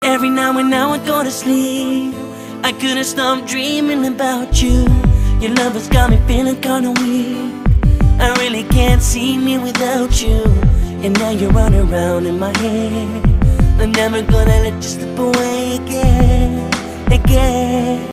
Every now and now I go to sleep, I couldn't stop dreaming about you. Your love has got me feeling kinda weak. I really can't see me without you. And now you're running around in my head. I'm never gonna let you slip away again, again.